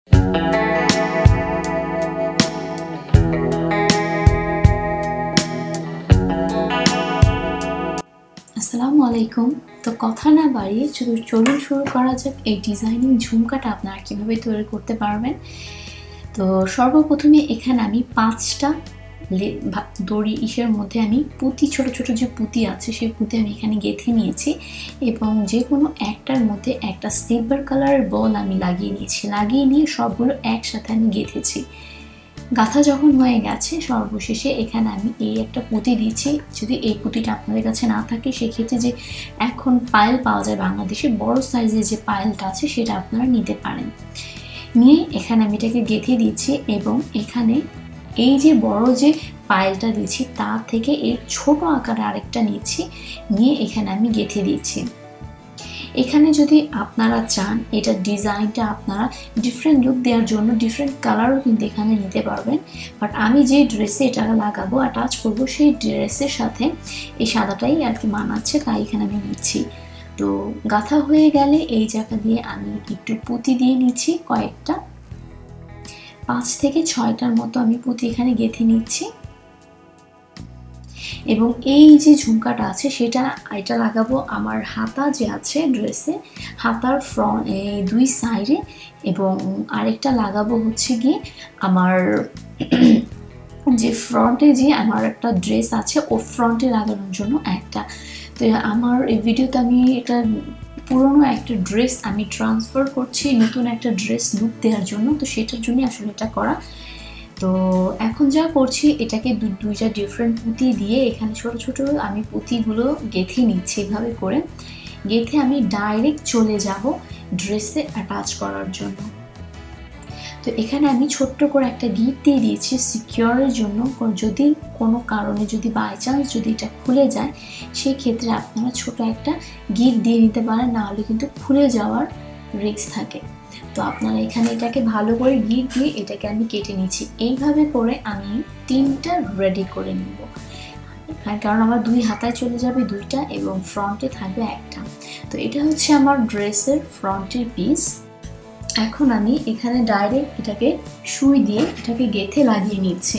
আসসালামু আলাইকুম। তো কথা না বাড়িয়ে চলুন শুরু করা যাক এই ডিজাইনিং ঝুমকাটা আপনারা কিভাবে তৈরি করতে পারবেন। তো সর্বপ্রথমে এখানে আমি 5টা দড়ি ইসের মধ্যে আমি পুঁতি, ছোট ছোট যে পুঁতি আছে সেই পুঁতি আমি এখানে গেঁথে নিয়েছি এবং যে কোনো একটার মধ্যে একটা সিলভার কালারের বল আমি লাগিয়ে নিয়েছি। লাগিয়ে নিয়ে সবগুলো একসাথে আমি গেঁথেছি। গাঁথা যখন হয়ে গেছে সর্বশেষে এখানে আমি এই একটা পুঁতি দিয়েছি। যদি এই পুঁতিটা আপনাদের কাছে না থাকে সেক্ষেত্রে যে এখন পায়েল পাওয়া যায় বাংলাদেশে, বড় সাইজের যে পায়েলটা আছে সেটা আপনারা নিতে পারেন। নিয়ে এখানে আমি এটাকে গেঁথে দিচ্ছি এবং এখানে এই যে বড় যে পায়েলটা দিচ্ছি তার থেকে এর ছোট আকারে আরেকটা নিচ্ছি, নিয়ে এখানে আমি গেঁথে দিচ্ছি। এখানে যদি আপনারা চান এটা ডিজাইনটা আপনারা ডিফারেন্ট লুক দেওয়ার জন্য ডিফারেন্ট কালারও কিন্তু এখানে নিতে পারবেন, বাট আমি যে ড্রেসে এটা লাগাবো অ্যাটাচ করবো সেই ড্রেসের সাথে এই সাদাটাই আর কি মানাচ্ছে, তাই এখানে আমি নিচ্ছি। তো গাঁথা হয়ে গেলে এই জায়গা দিয়ে আমি একটু পুঁতি দিয়ে নিচ্ছি, কয়েকটা 5 থেকে 6টার মতো আমি পুঁতি এখানে গেঁথে নিচ্ছি। এবং এই যে ঝুমকাটা আছে এটা লাগাবো আমার হাতা যে আছে ড্রেসে, হাতার ফ্রন্ট এই দুই সাইডে, এবং আরেকটা লাগাবো হচ্ছে গিয়ে আমার যে ফ্রন্টে যে আমার একটা ড্রেস আছে ও ফ্রন্টে লাগানোর জন্য একটা। তো আমার এই ভিডিওতে আমি একটা পুরনো একটা ড্রেস আমি ট্রান্সফার করছি নতুন একটা ড্রেস লুক দেওয়ার জন্য, তো সেটার জন্য আসলে এটা করা। তো এখন যা করছি এটাকে দুইটা ডিফারেন্ট পুঁতি দিয়ে এখানে ছোট ছোট আমি পুঁতিগুলো গেঁথে নিচ্ছি। এভাবে করে গেঁথে আমি ডাইরেক্ট চলে যাব ড্রেসে অ্যাটাচ করার জন্য। তো এখানে আমি ছোট্ট করে একটা গিট দিয়ে দিয়েছি সিকিউরের জন্য, যদি কোনো কারণে যদি বাই চান্স যদি এটা খুলে যায় সেই ক্ষেত্রে আপনারা ছোট একটা গিট দিয়ে নিতে পারেন, নাহলে কিন্তু খুলে যাওয়ার রিস্ক থাকে। তো আপনারা এখানে এটাকে ভালো করে গিট দিয়ে এটাকে আমি কেটে নিচ্ছি। এইভাবে করে আমি 3টা রেডি করে নেব, কারণ আমার 2 হাতায় চলে যাবে 2টা এবং ফ্রন্টে থাকবে একটা। তো এটা হচ্ছে আমার ড্রেসের ফ্রন্টের পিস। এখন আমি এখানে ডাইরেক্ট এটাকে সুই দিয়ে এটাকে গেঁথে লাগিয়ে নিচ্ছি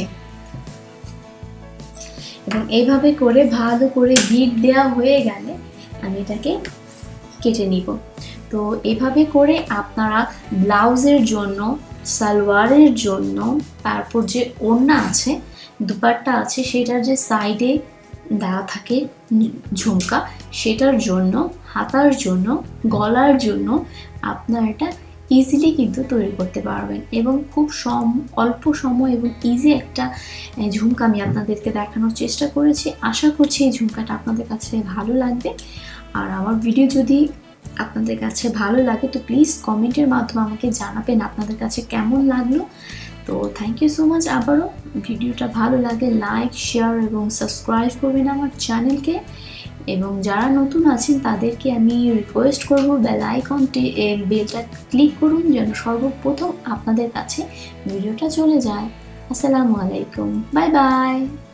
এবং এইভাবে করে ভালো করে গিট দেওয়া হয়ে গেলে আমি এটাকে কেটে নিব। তো এভাবে করে আপনারা ব্লাউজের জন্য, সালোয়ারের জন্য, তারপর যে ওড়না আছে দুপাট্টা আছে সেটার যে সাইডে দেওয়া থাকে ঝুমকা সেটার জন্য, হাতার জন্য, গলার জন্য আপনারা এটা ইজিলি কিন্তু তৈরি করতে পারবেন এবং খুব অল্প সময় এবং ইজি একটা ঝুমকা আমি আপনাদেরকে দেখানোর চেষ্টা করেছি। আশা করছি এই ঝুমকাটা আপনাদের কাছে ভালো লাগবে। আর আমার ভিডিও যদি আপনাদের কাছে ভালো লাগে তো প্লিজ কমেন্টের মাধ্যমে আমাকে জানাবেন আপনাদের কাছে কেমন লাগলো। তো থ্যাংক ইউ সো মাচ। আবারও ভিডিওটা ভালো লাগে লাইক, শেয়ার এবং সাবস্ক্রাইব করবেন আমার চ্যানেলকে, এবং যারা নতুন আছেন তাদেরকে আমি রিকোয়েস্ট করব বেলটা ক্লিক করুন যেন সর্বপ্রথম আপনাদের কাছে ভিডিওটা চলে যায়। আসসালামু আলাইকুম, বাই বাই।